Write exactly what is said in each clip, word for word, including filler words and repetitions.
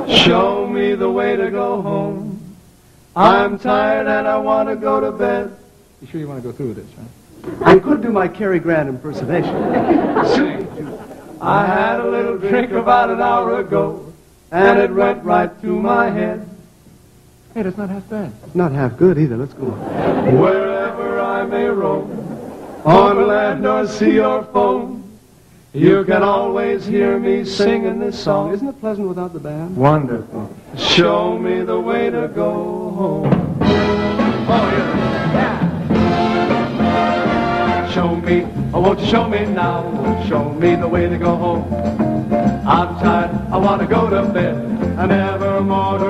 Show me the way to go home. I'm tired and I want to go to bed. You sure you want to go through with this, right? I could do my Cary Grant impersonation. I had a little drink about an hour ago, and it went right through my head. Hey, that's not half bad. Not half good either. Let's go on. Wherever I may roam, on land or sea or foam, you can always hear me singing this song. Isn't it pleasant without the band? Wonderful. Show me the way to go home. Oh, yeah. yeah. Show me, oh, won't you show me now? Show me the way to go home. I'm tired, I want to go to bed, and never more to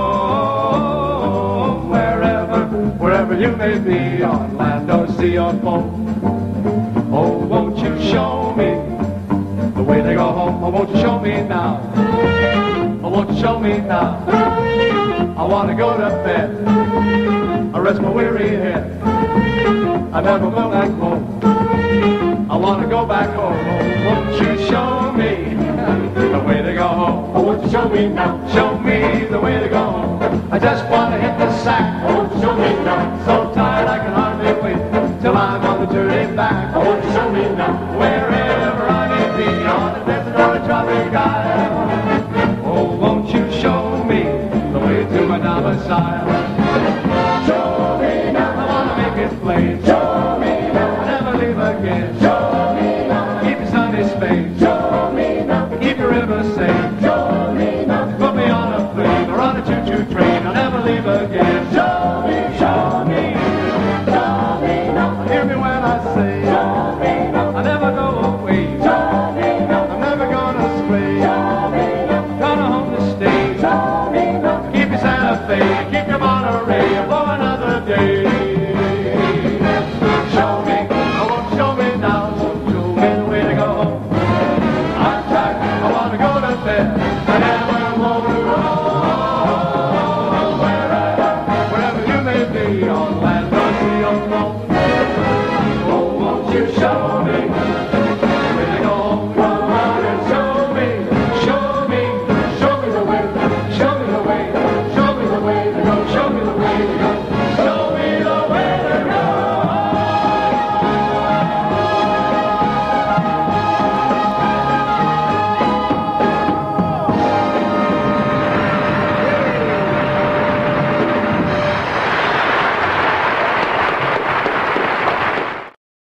roam. Wherever, wherever you may be, on land or sea or foam. Oh, won't you show me the way to go home? Oh, won't you show me now? Oh, won't you show me now? I want to go to bed, I rest my weary head, I never go back home. I want to go back home. Oh, won't you show me the way to go home? Oh, won't you show me now? Show me the way to go home. I just want to hit the sack. Oh, won't you show me now? So tired I can hardly wait till I'm on the journey back. Oh, won't you show me now? Wherever I may be, on a desert or a tropic isle. Oh, won't you show me the way to my domicile? Show me now. I want to make it plain. Show me now. I never leave again. Show me now. Keep your sunny Spain. Show me now. Keep your river safe. Show me now. Put me on a plane or on a choo-choo train. I'll never leave again. Show me, show me, show me now. Hear me when I say, show me now. I'll never go away. Show me now. I'm never gonna stray. Show me now. Gonna home to stay. Show me now. Keep your Santa Fe. Keep your Monterey for another day. Show me, oh, won't you show me now? Won't you show me the way to go home? I'm tired, I want to go to bed.